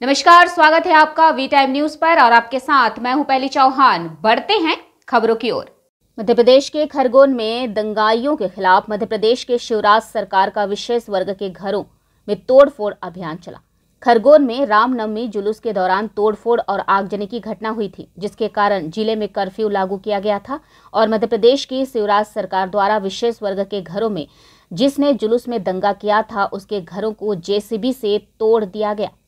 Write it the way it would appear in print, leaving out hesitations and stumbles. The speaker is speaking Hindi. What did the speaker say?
नमस्कार, स्वागत है आपका वी टाइम न्यूज पर और आपके साथ मैं हूं पहली चौहान। बढ़ते हैं खबरों की ओर। मध्य प्रदेश के खरगोन में दंगाइयों के खिलाफ मध्य प्रदेश के शिवराज सरकार का विशेष वर्ग के घरों में तोड़फोड़ अभियान चला। खरगोन में रामनवमी जुलूस के दौरान तोड़फोड़ और आगजनी की घटना हुई थी, जिसके कारण जिले में कर्फ्यू लागू किया गया था और मध्य प्रदेश की शिवराज सरकार द्वारा विशेष वर्ग के घरों में जिसने जुलूस में दंगा किया था उसके घरों को जेसीबी से तोड़ दिया गया।